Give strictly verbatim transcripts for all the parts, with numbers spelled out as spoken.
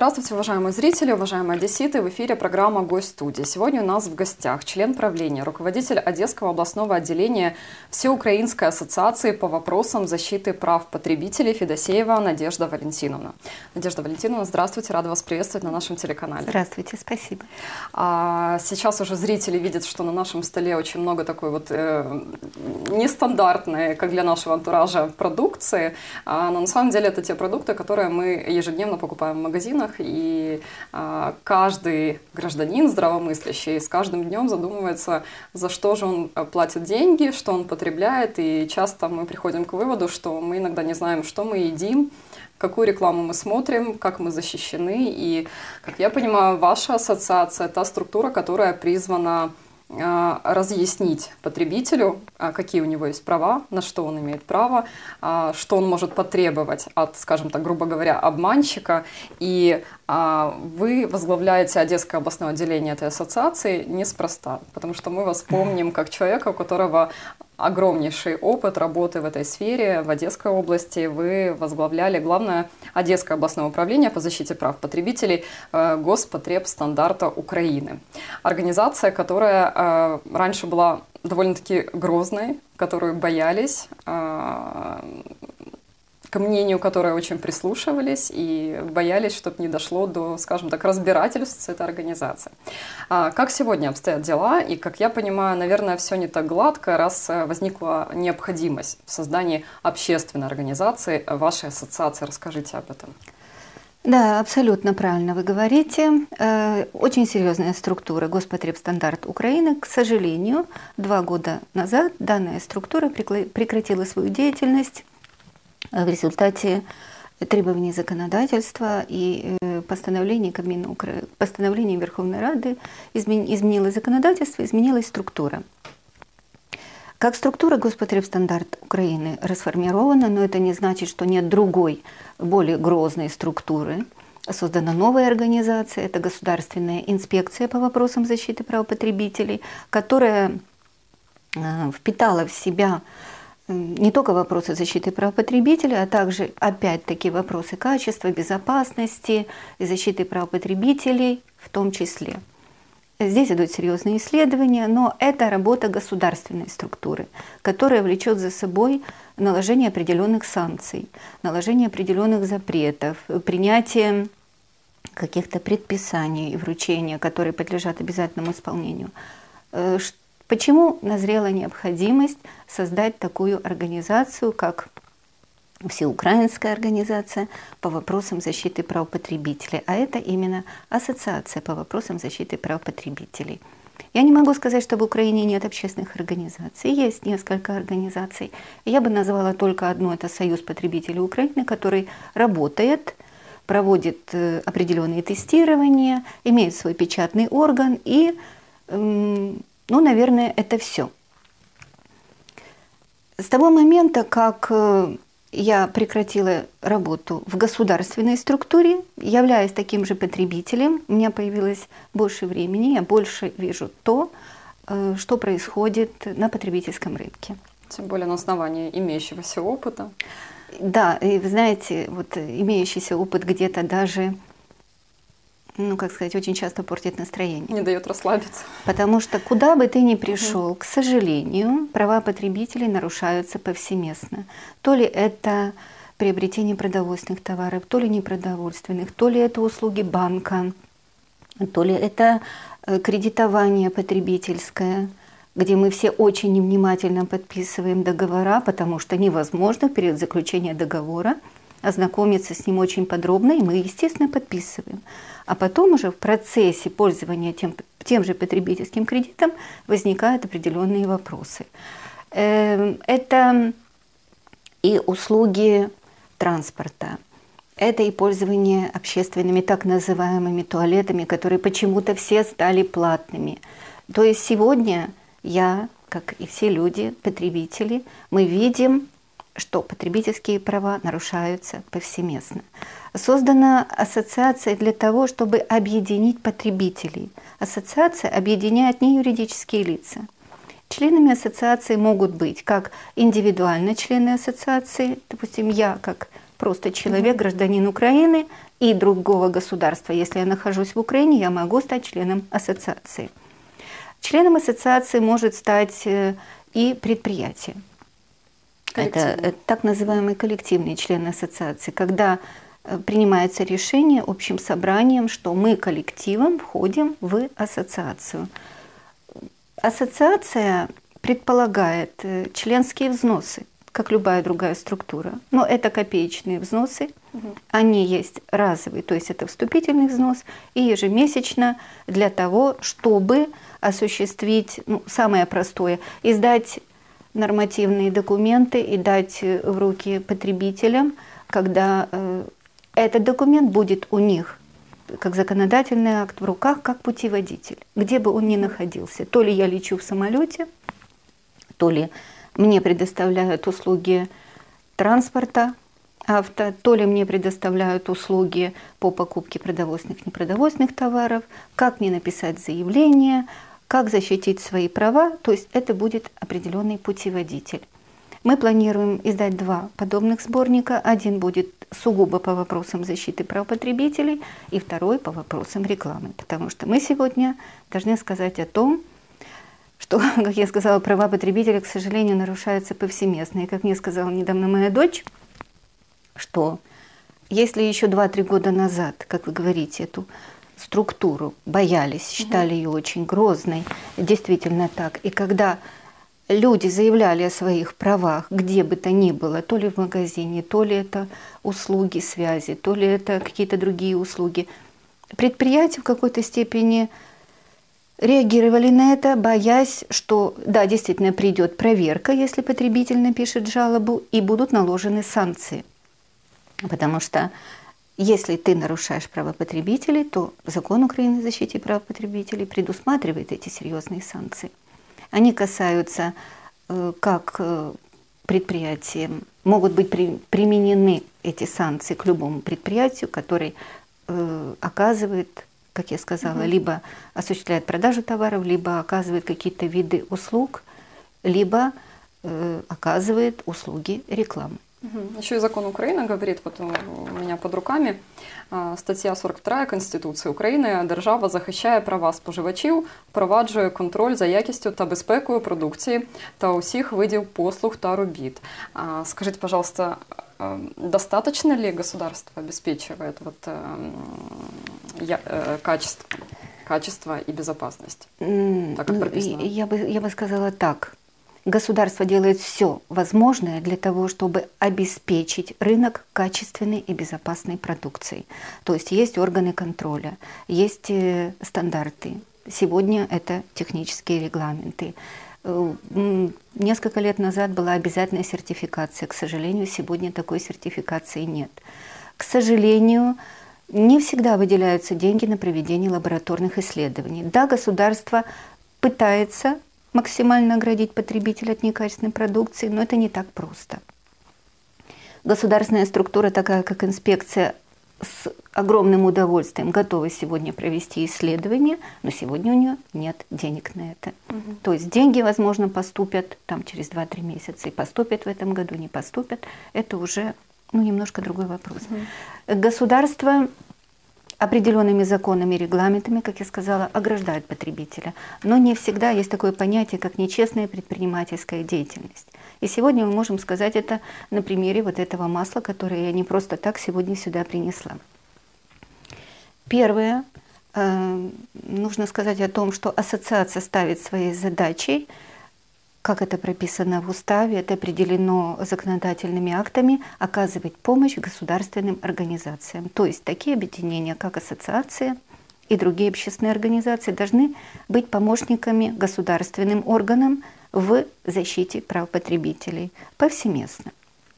Здравствуйте, уважаемые зрители, уважаемые одесситы. В эфире программа «Гость студии». Сегодня у нас в гостях член правления, руководитель Одесского областного отделения Всеукраинской ассоциации по вопросам защиты прав потребителей Федосеева Надежда Валентиновна. Надежда Валентиновна, здравствуйте, рада вас приветствовать на нашем телеканале. Здравствуйте, спасибо. А сейчас уже зрители видят, что на нашем столе очень много такой вот э, нестандартной, как для нашего антуража, продукции. А, но на самом деле это те продукты, которые мы ежедневно покупаем в магазине. И а, каждый гражданин здравомыслящий с каждым днем задумывается, за что же он платит деньги, что он потребляет. И часто мы приходим к выводу, что мы иногда не знаем, что мы едим, какую рекламу мы смотрим, как мы защищены. И, как я понимаю, ваша ассоциация – та структура, которая призвана разъяснить потребителю, какие у него есть права, на что он имеет право, что он может потребовать от, скажем так, грубо говоря, обманщика. И вы возглавляете Одесское областное отделение этой ассоциации неспроста, потому что мы вас помним как человека, у которого огромнейший опыт работы в этой сфере. В Одесской области вы возглавляли главное Одесское областное управление по защите прав потребителей Господребстандарта Украины. Организация, которая раньше была довольно-таки грозной, которую боялись, к мнению которой очень прислушивались и боялись, чтобы не дошло до, скажем так, разбирательств с этой организацией. Как сегодня обстоят дела? И, как я понимаю, наверное, все не так гладко, раз возникла необходимость в создании общественной организации вашей ассоциации. Расскажите об этом. Да, абсолютно правильно вы говорите. Очень серьезная структура Господребстандарт Украины. К сожалению, два года назад данная структура прекратила свою деятельность в результате требований законодательства и постановлений Кабмина Укра... постановлений Верховной Рады изменилось законодательство, изменилась структура. Как структура Господребстандарт Украины расформирована, но это не значит, что нет другой, более грозной структуры. Создана новая организация, это Государственная инспекция по вопросам защиты прав потребителей, которая впитала в себя не только вопросы защиты прав потребителей, а также, опять-таки, вопросы качества, безопасности и защиты прав потребителей в том числе. Здесь идут серьезные исследования, но это работа государственной структуры, которая влечет за собой наложение определенных санкций, наложение определенных запретов, принятие каких-то предписаний и вручения, которые подлежат обязательному исполнению. Почему назрела необходимость создать такую организацию, как Всеукраинская организация по вопросам защиты прав потребителей, а это именно Ассоциация по вопросам защиты прав потребителей. Я не могу сказать, что в Украине нет общественных организаций. Есть несколько организаций. Я бы назвала только одну, это Союз потребителей Украины, который работает, проводит определенные тестирования, имеет свой печатный орган и... Ну, наверное, это все. С того момента, как я прекратила работу в государственной структуре, являясь таким же потребителем, у меня появилось больше времени, я больше вижу то, что происходит на потребительском рынке. Тем более на основании имеющегося опыта. Да, и вы знаете, вот имеющийся опыт где-то даже... ну, как сказать, очень часто портит настроение. Не дает расслабиться. Потому что куда бы ты ни пришел, к сожалению, права потребителей нарушаются повсеместно. То ли это приобретение продовольственных товаров, то ли непродовольственных, то ли это услуги банка, то ли это кредитование потребительское, где мы все очень невнимательно подписываем договора, потому что невозможно перед заключением договора ознакомиться с ним очень подробно, и мы, естественно, подписываем. А потом уже в процессе пользования тем, тем же потребительским кредитом возникают определенные вопросы. Это и услуги транспорта, это и пользование общественными так называемыми туалетами, которые почему-то все стали платными. То есть сегодня я, как и все люди, потребители, мы видим, что потребительские права нарушаются повсеместно. Создана ассоциация для того, чтобы объединить потребителей. Ассоциация объединяет не юридические лица. Членами ассоциации могут быть как индивидуально члены ассоциации, допустим, я как просто человек, mm-hmm. гражданин Украины и другого государства. Если я нахожусь в Украине, я могу стать членом ассоциации. Членом ассоциации может стать и предприятие. Это так называемый коллективный член ассоциации, когда принимается решение общим собранием, что мы коллективом входим в ассоциацию. Ассоциация предполагает членские взносы, как любая другая структура. Но это копеечные взносы, угу. Они есть разовые, то есть это вступительный взнос, и ежемесячно для того, чтобы осуществить, ну, самое простое, издать нормативные документы и дать в руки потребителям, когда э, этот документ будет у них как законодательный акт в руках, как путеводитель, где бы он ни находился. То ли я лечу в самолете, то ли мне предоставляют услуги транспорта, авто, то ли мне предоставляют услуги по покупке продовольственных и непродовольственных товаров, как мне написать заявление, как защитить свои права, то есть это будет определенный путеводитель. Мы планируем издать два подобных сборника. Один будет сугубо по вопросам защиты прав потребителей, и второй по вопросам рекламы. Потому что мы сегодня должны сказать о том, что, как я сказала, права потребителя, к сожалению, нарушаются повсеместно. И как мне сказала недавно моя дочь, что если еще два-три года назад, как вы говорите, эту структуру боялись, считали ее очень грозной, действительно так. И когда люди заявляли о своих правах, где бы то ни было, то ли в магазине, то ли это услуги связи, то ли это какие-то другие услуги, предприятия в какой-то степени реагировали на это, боясь, что, да, действительно придет проверка, если потребитель напишет жалобу, и будут наложены санкции. Потому что если ты нарушаешь права потребителей, то закон Украины о защите прав потребителей предусматривает эти серьезные санкции. Они касаются, как предприятиям, могут быть применены эти санкции к любому предприятию, который оказывает, как я сказала, угу. либо осуществляет продажу товаров, либо оказывает какие-то виды услуг, либо оказывает услуги рекламы. Еще и закон Украины говорит, вот у меня под руками, стаття сорок вторая Конституції України: держава захищає права споживачів, впроваджує контроль за якістю та безпекою продукції та усіх видів послуг та робіт. Скажите, пожалуйста, достаточно ли государство обеспечивает вот, я, качество, качество и безопасность, так как прописано? Я бы, я бы сказала так. Государство делает все возможное для того, чтобы обеспечить рынок качественной и безопасной продукцией. То есть есть органы контроля, есть стандарты. Сегодня это технические регламенты. Несколько лет назад была обязательная сертификация. К сожалению, сегодня такой сертификации нет. К сожалению, не всегда выделяются деньги на проведение лабораторных исследований. Да, государство пытается максимально оградить потребителя от некачественной продукции, но это не так просто. Государственная структура, такая как инспекция, с огромным удовольствием готова сегодня провести исследование, но сегодня у нее нет денег на это. Угу. То есть деньги, возможно, поступят там, через два-три месяца, и поступят в этом году, не поступят. Это уже ну, немножко другой вопрос. Угу. Государство определенными законами и регламентами, как я сказала, ограждает потребителя. Но не всегда есть такое понятие, как нечестная предпринимательская деятельность. И сегодня мы можем сказать это на примере вот этого масла, которое я не просто так сегодня сюда принесла. Первое, э, нужно сказать о том, что ассоциация ставит своей задачей, как это прописано в уставе, это определено законодательными актами, оказывать помощь государственным организациям. То есть такие объединения, как ассоциация и другие общественные организации, должны быть помощниками государственным органам в защите прав потребителей повсеместно.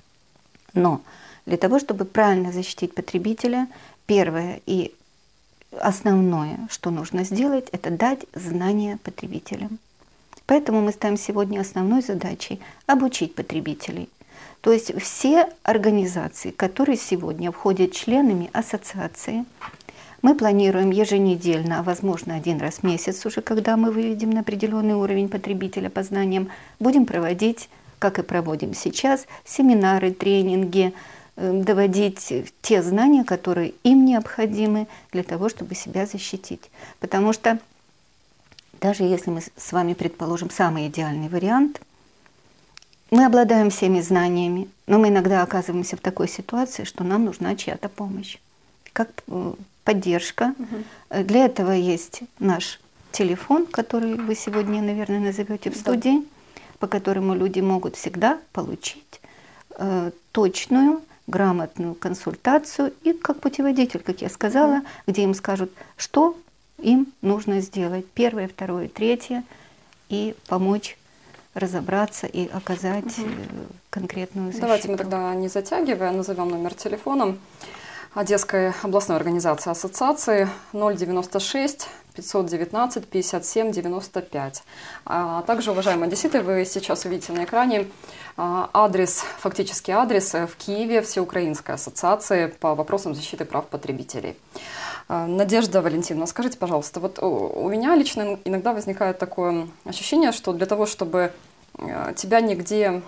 Но для того, чтобы правильно защитить потребителя, первое и основное, что нужно сделать, это дать знания потребителям. Поэтому мы ставим сегодня основной задачей обучить потребителей. То есть все организации, которые сегодня входят членами ассоциации, мы планируем еженедельно, а возможно один раз в месяц уже, когда мы выведем на определенный уровень потребителя по знаниям, будем проводить, как и проводим сейчас, семинары, тренинги, доводить те знания, которые им необходимы для того, чтобы себя защитить. Потому что даже если мы с вами предположим самый идеальный вариант, мы обладаем всеми знаниями, но мы иногда оказываемся в такой ситуации, что нам нужна чья-то помощь, как поддержка. Угу. Для этого есть наш телефон, который вы сегодня, наверное, назовете в студии, да, по которому люди могут всегда получить э, точную, грамотную консультацию и как путеводитель, как я сказала, mm-hmm. где им скажут, что им нужно сделать, первое, второе, третье, и помочь разобраться и оказать mm-hmm. конкретную защиту. Давайте мы тогда, не затягивая, назовем номер телефона Одесской областной организации ассоциации ноль девяносто шесть пятьсот девятнадцать пятьдесят семь девяносто пять. А также, уважаемые одесситы, вы сейчас увидите на экране адрес, фактически адрес в Киеве Всеукраинской ассоциации по вопросам защиты прав потребителей. Надежда Валентиновна, скажите, пожалуйста, вот у меня лично иногда возникает такое ощущение, что для того, чтобы тебя нигде,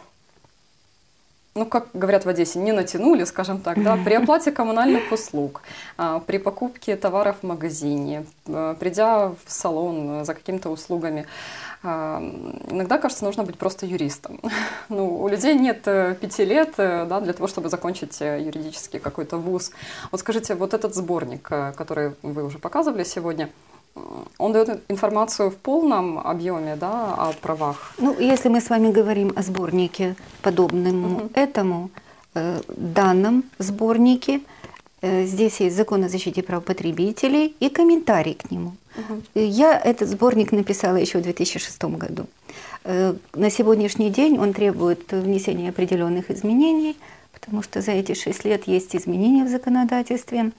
ну, как говорят в Одессе, не натянули, скажем так, да, при оплате коммунальных услуг, при покупке товаров в магазине, придя в салон за какими-то услугами, иногда, кажется, нужно быть просто юристом. Ну, у людей нет пяти лет, да, для того, чтобы закончить юридический какой-то вуз. Вот скажите, вот этот сборник, который вы уже показывали сегодня, он дает информацию в полном объеме, да, о правах? Ну, если мы с вами говорим о сборнике, подобном угу. этому, э, данном сборнике, э, здесь есть закон о защите прав потребителей и комментарий к нему. Угу. Я этот сборник написала еще в две тысячи шестом году. Э, на сегодняшний день он требует внесения определенных изменений, потому что за эти шесть лет есть изменения в законодательстве.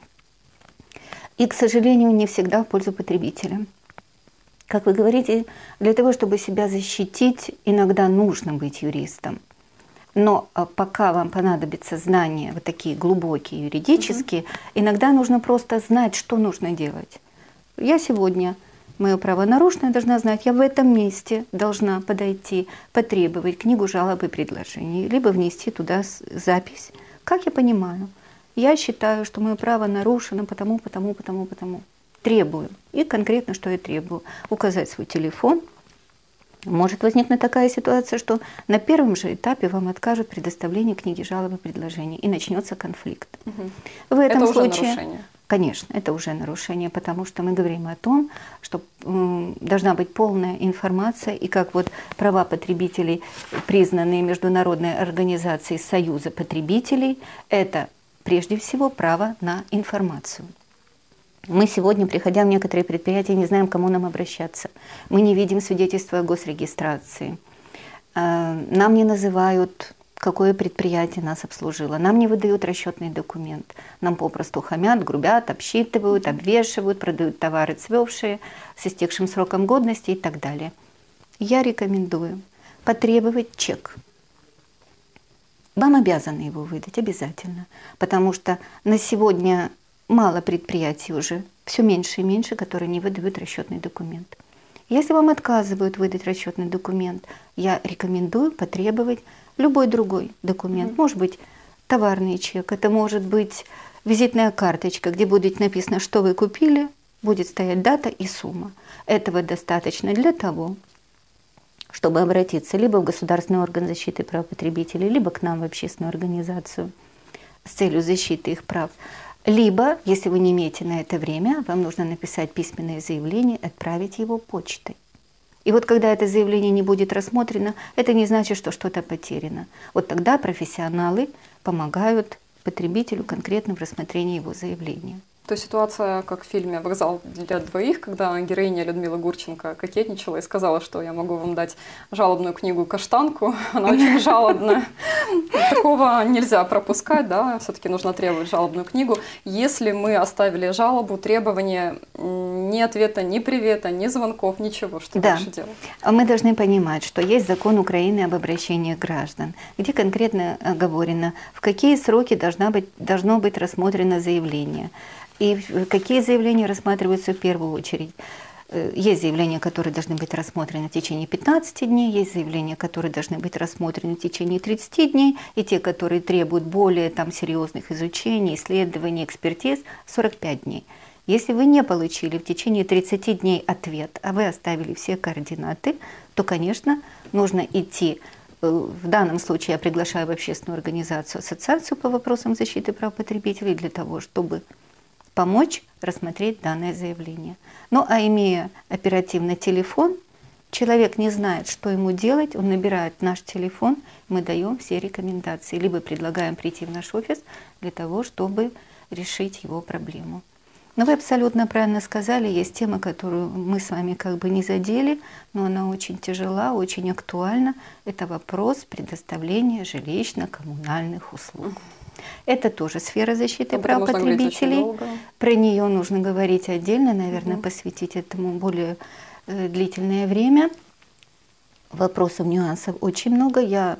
И, к сожалению, не всегда в пользу потребителя. Как вы говорите, для того, чтобы себя защитить, иногда нужно быть юристом. Но пока вам понадобятся знания вот такие глубокие, юридические, угу. иногда нужно просто знать, что нужно делать. Я сегодня, мое право нарушено, должна знать, я в этом месте должна подойти, потребовать книгу жалоб и предложений, либо внести туда запись. Как я понимаю? Я считаю, что мое право нарушено потому, потому, потому, потому. Требую. И конкретно, что я требую. Указать свой телефон. Может возникнуть такая ситуация, что на первом же этапе вам откажут предоставление книги жалоб и предложений. И начнется конфликт. Угу. В этом это случае, уже нарушение. Конечно, это уже нарушение, потому что мы говорим о том, что э, должна быть полная информация. И как вот права потребителей, признанные Международной организацией Союза потребителей, это прежде всего право на информацию. Мы сегодня, приходя в некоторые предприятия, не знаем, к кому нам обращаться. Мы не видим свидетельства о госрегистрации. Нам не называют, какое предприятие нас обслужило. Нам не выдают расчетный документ. Нам попросту хамят, грубят, обсчитывают, обвешивают, продают товары цвевшие, с истекшим сроком годности и так далее. Я рекомендую потребовать чек. Вам обязаны его выдать обязательно, потому что на сегодня мало предприятий уже, все меньше и меньше, которые не выдают расчетный документ. Если вам отказывают выдать расчетный документ, я рекомендую потребовать любой другой документ. Mm-hmm. Может быть, товарный чек, это может быть визитная карточка, где будет написано, что вы купили, будет стоять дата и сумма. Этого достаточно для того, чтобы обратиться либо в Государственный орган защиты прав потребителей, либо к нам в общественную организацию с целью защиты их прав. Либо, если вы не имеете на это время, вам нужно написать письменное заявление, отправить его почтой. И вот когда это заявление не будет рассмотрено, это не значит, что что-то потеряно. Вот тогда профессионалы помогают потребителю конкретно в рассмотрении его заявления. То есть ситуация, как в фильме «Вокзал для двоих», когда героиня Людмила Гурченко кокетничала и сказала, что я могу вам дать жалобную книгу «Каштанку», она очень жалобная. Такого нельзя пропускать, да, все-таки нужно требовать жалобную книгу. Если мы оставили жалобу, требования, ни ответа, ни привета, ни звонков, ничего, что да. дальше делать? Мы должны понимать, что есть закон Украины об обращении граждан, где конкретно оговорено, в какие сроки должна быть, должно быть рассмотрено заявление. И какие заявления рассматриваются в первую очередь. Есть заявления, которые должны быть рассмотрены в течение пятнадцати дней, есть заявления, которые должны быть рассмотрены в течение тридцати дней, и те, которые требуют более там, серьезных изучений, исследований, экспертиз, сорок пять дней. Если вы не получили в течение тридцати дней ответ, а вы оставили все координаты, то, конечно, нужно идти. В данном случае я приглашаю в общественную организацию, ассоциацию по вопросам защиты прав потребителей для того, чтобы помочь рассмотреть данное заявление. Ну а имея оперативный телефон, человек не знает, что ему делать, он набирает наш телефон, мы даем все рекомендации, либо предлагаем прийти в наш офис для того, чтобы решить его проблему. Но вы абсолютно правильно сказали, есть тема, которую мы с вами как бы не задели, но она очень тяжела, очень актуальна. Это вопрос предоставления жилищно-коммунальных услуг. Это тоже сфера защиты Об прав этом потребителей. Про нее нужно говорить отдельно, наверное, угу. посвятить этому более э, длительное время. Вопросов, нюансов очень много. Я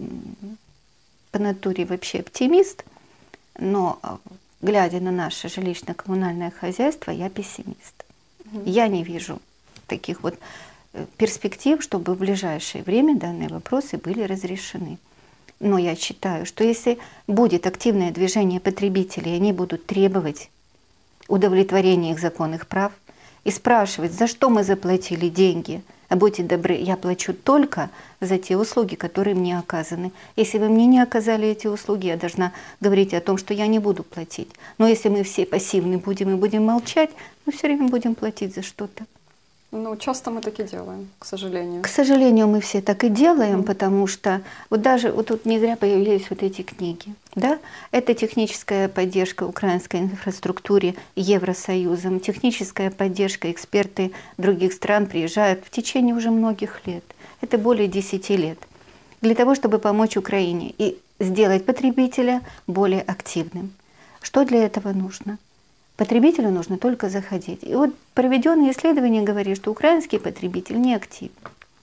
по натуре вообще оптимист, но глядя на наше жилищно-коммунальное хозяйство, я пессимист. Угу. Я не вижу таких вот перспектив, чтобы в ближайшее время данные вопросы были разрешены. Но я считаю, что если будет активное движение потребителей, они будут требовать удовлетворения их законных прав и спрашивать, за что мы заплатили деньги, а будьте добры, я плачу только за те услуги, которые мне оказаны. Если вы мне не оказали эти услуги, я должна говорить о том, что я не буду платить. Но если мы все пассивны будем и будем молчать, мы все время будем платить за что-то. Ну, часто мы так и делаем, к сожалению. К сожалению, мы все так и делаем, mm. потому что вот даже вот тут не зря появились вот эти книги. Да? Это техническая поддержка украинской инфраструктуре Евросоюзом, техническая поддержка, эксперты других стран приезжают в течение уже многих лет. Это более десяти лет. Для того, чтобы помочь Украине и сделать потребителя более активным. Что для этого нужно? Потребителю нужно только заходить. И вот проведенные исследования говорят, что украинский потребитель не активен.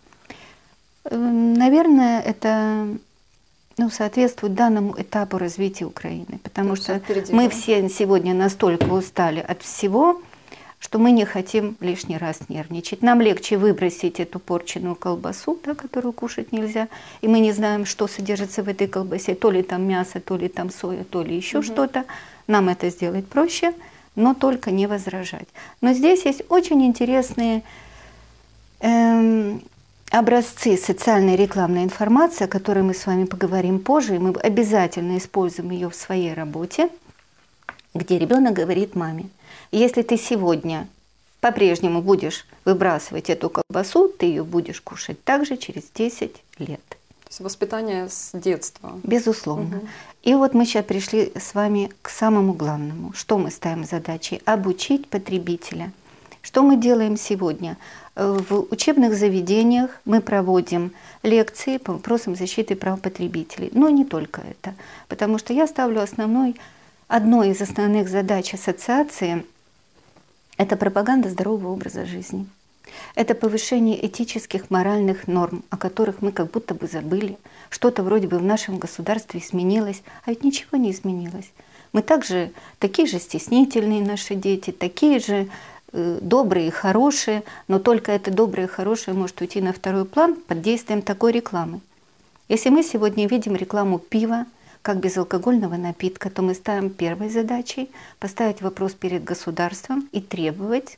Наверное, это ну, соответствует данному этапу развития Украины, потому что впереди, мы да? все сегодня настолько устали от всего, что мы не хотим лишний раз нервничать. Нам легче выбросить эту порченную колбасу, да, которую кушать нельзя, и мы не знаем, что содержится в этой колбасе, то ли там мясо, то ли там соя, то ли еще угу. что-то. Нам это сделать проще, но только не возражать. Но здесь есть очень интересные эм, образцы социальной рекламной информации, о которой мы с вами поговорим позже, и мы обязательно используем ее в своей работе, где ребенок говорит маме: если ты сегодня по-прежнему будешь выбрасывать эту колбасу, ты ее будешь кушать также через десять лет. То есть воспитание с детства. Безусловно. Угу. И вот мы сейчас пришли с вами к самому главному. Что мы ставим задачей? Обучить потребителя. Что мы делаем сегодня? В учебных заведениях мы проводим лекции по вопросам защиты прав потребителей. Но не только это. Потому что я ставлю основной, одной из основных задач ассоциации – это пропаганда здорового образа жизни. Это повышение этических, моральных норм, о которых мы как будто бы забыли. Что-то вроде бы в нашем государстве изменилось, а ведь ничего не изменилось. Мы также, такие же стеснительные наши дети, такие же э, добрые и хорошие, но только это доброе и хорошее может уйти на второй план под действием такой рекламы. Если мы сегодня видим рекламу пива как безалкогольного напитка, то мы ставим первой задачей поставить вопрос перед государством и требовать,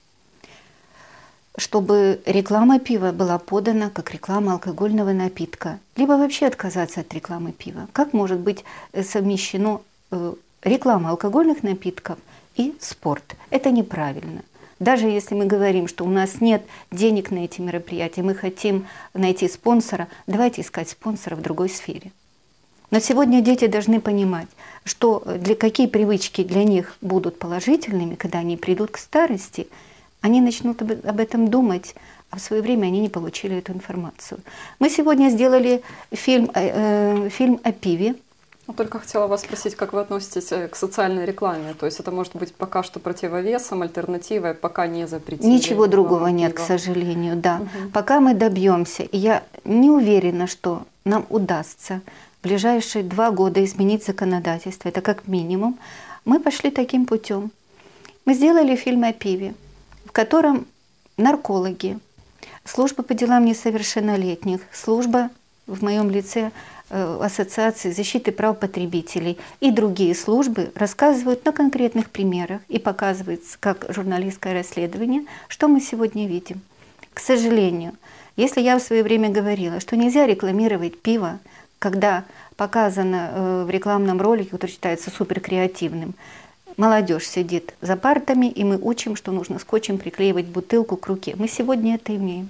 чтобы реклама пива была подана как реклама алкогольного напитка, либо вообще отказаться от рекламы пива. Как может быть совмещено реклама алкогольных напитков и спорт? Это неправильно. Даже если мы говорим, что у нас нет денег на эти мероприятия, мы хотим найти спонсора, давайте искать спонсора в другой сфере. Но сегодня дети должны понимать, что для какие привычки для них будут положительными, когда они придут к старости, они начнут об этом думать, а в свое время они не получили эту информацию. Мы сегодня сделали фильм, э, фильм о пиве. Я только хотела вас спросить, как вы относитесь к социальной рекламе? То есть это может быть пока что противовесом, альтернативой, пока не запретили? Ничего другого нет, к сожалению, да. Угу. Пока мы добьемся, и я не уверена, что нам удастся в ближайшие два года изменить законодательство, это как минимум, мы пошли таким путем. Мы сделали фильм о пиве, в котором наркологи, служба по делам несовершеннолетних, служба в моем лице Ассоциации защиты прав потребителей и другие службы рассказывают на конкретных примерах и показывают, как журналистское расследование, что мы сегодня видим. К сожалению, если я в свое время говорила, что нельзя рекламировать пиво, когда показано в рекламном ролике, который считается суперкреативным, молодежь сидит за партами, и мы учим, что нужно скотчем приклеивать бутылку к руке. Мы сегодня это имеем.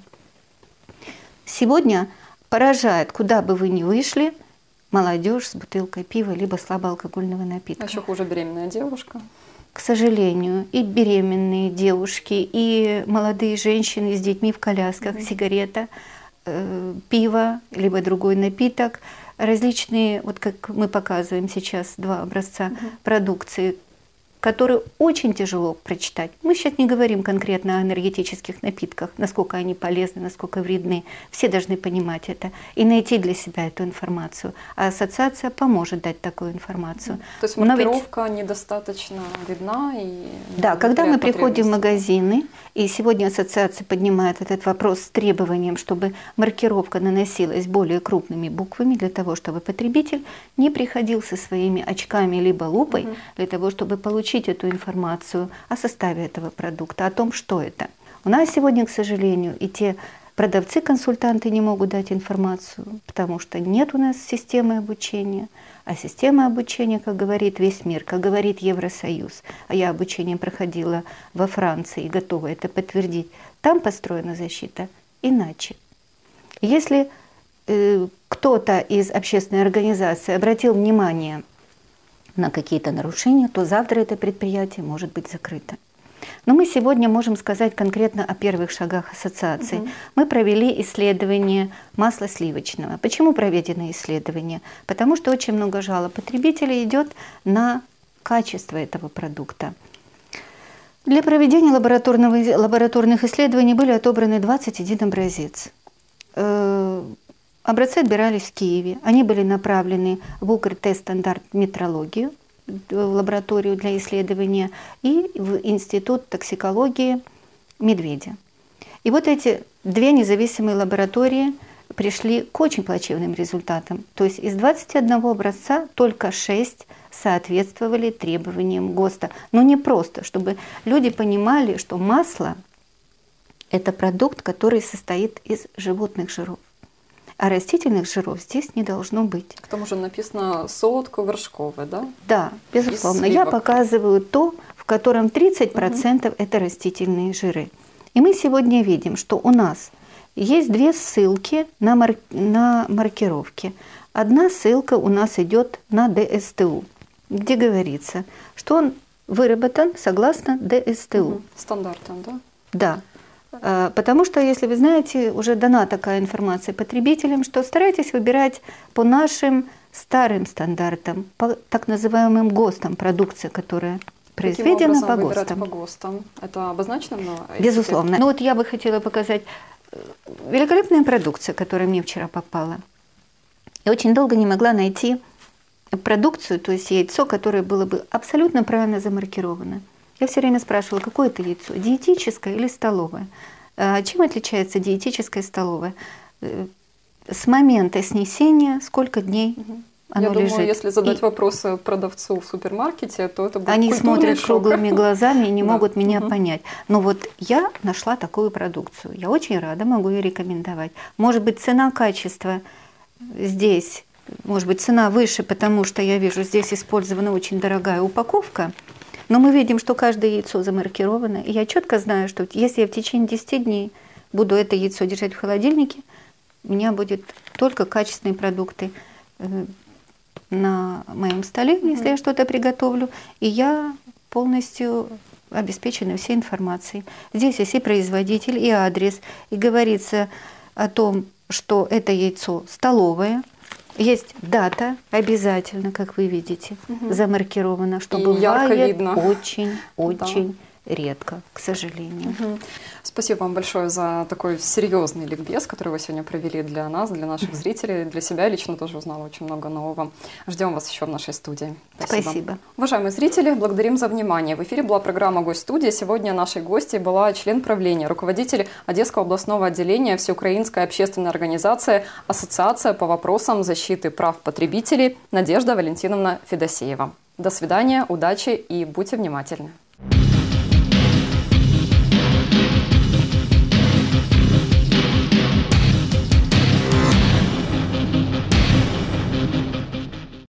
Сегодня поражает, куда бы вы ни вышли, молодежь с бутылкой пива либо слабоалкогольного напитка. А еще хуже беременная девушка. К сожалению, и беременные девушки, и молодые женщины с детьми в колясках, mm-hmm. сигарета, э, пиво, либо другой напиток, различные, вот как мы показываем сейчас, два образца mm-hmm. продукции, которые очень тяжело прочитать. Мы сейчас не говорим конкретно о энергетических напитках, насколько они полезны, насколько вредны. Все должны понимать это и найти для себя эту информацию. А ассоциация поможет дать такую информацию. То есть маркировка ведь... недостаточно видна? И да, когда мы приходим в магазины, и сегодня ассоциация поднимает этот вопрос с требованием, чтобы маркировка наносилась более крупными буквами, для того, чтобы потребитель не приходил со своими очками либо лупой, угу. для того, чтобы получить эту информацию о составе этого продукта, о том, что это. У нас сегодня, к сожалению, и те продавцы-консультанты не могут дать информацию, потому что нет у нас системы обучения. А система обучения, как говорит весь мир, как говорит Евросоюз, а я обучение проходила во Франции и готова это подтвердить, там построена защита иначе. Если э, кто-то из общественной организации обратил внимание на какие-то нарушения, то завтра это предприятие может быть закрыто. Но мы сегодня можем сказать конкретно о первых шагах ассоциации. Угу. Мы провели исследование масла сливочного. Почему проведено исследование? Потому что очень много жалоб потребителей идет на качество этого продукта. Для проведения лабораторного, лабораторных исследований были отобраны двадцать один образец. Образцы отбирались в Киеве. Они были направлены в Укртестстандарт метрологию, в лабораторию для исследования, и в Институт токсикологии Медведя. И вот эти две независимые лаборатории пришли к очень плачевным результатам. То есть из двадцати одного образца только шесть соответствовали требованиям ГОСТа. Но не просто, чтобы люди понимали, что масло – это продукт, который состоит из животных жиров. А растительных жиров здесь не должно быть. К тому же написано солодко-вершковое, да? Да, безусловно. Я показываю то, в котором тридцать процентов угу. это растительные жиры. И мы сегодня видим, что у нас есть две ссылки на, мар... на маркировки. Одна ссылка у нас идет на ДСТУ, где говорится, что он выработан согласно ДСТУ. Угу. Стандартам, да? Да. Потому что, если вы знаете, уже дана такая информация потребителям, что старайтесь выбирать по нашим старым стандартам, по так называемым ГОСТам, продукция, которая произведена по ГОСТам. по ГОСТам? Это обозначено? Безусловно. Ну вот я бы хотела показать великолепная продукция, которая мне вчера попала. Я очень долго не могла найти продукцию, то есть яйцо, которое было бы абсолютно правильно замаркировано. Я все время спрашивала, какое это яйцо, диетическое или столовое? Чем отличается диетическое и столовое? С момента снесения сколько дней угу. оно Я лежит? думаю, если задать и вопрос продавцу в супермаркете, то это будет они смотрят шок. круглыми глазами и не да. могут меня угу. понять. Но вот я нашла такую продукцию. Я очень рада, могу ее рекомендовать. Может быть, цена-качество здесь, может быть, цена выше, потому что я вижу, здесь использована очень дорогая упаковка. Но мы видим, что каждое яйцо замаркировано. И я четко знаю, что если я в течение десяти дней буду это яйцо держать в холодильнике, у меня будет только качественные продукты на моем столе, mm-hmm. если я что-то приготовлю. И я полностью обеспечена всей информацией. Здесь есть и производитель, и адрес. И говорится о том, что это яйцо столовое. Есть дата обязательно, как вы видите, угу. замаркирована, что и бывает очень-очень да. редко, к сожалению. Угу. Спасибо вам большое за такой серьезный ликбез, который вы сегодня провели для нас, для наших зрителей. Для себя лично тоже узнала очень много нового. Ждем вас еще в нашей студии. Спасибо. Спасибо. Уважаемые зрители, благодарим за внимание. В эфире была программа «Гость-студия». Сегодня нашей гостьей была член правления, руководитель Одесского областного отделения Всеукраинская общественная организация «Ассоциация по вопросам защиты прав потребителей» Надежда Валентиновна Федосеева. До свидания, удачи и будьте внимательны.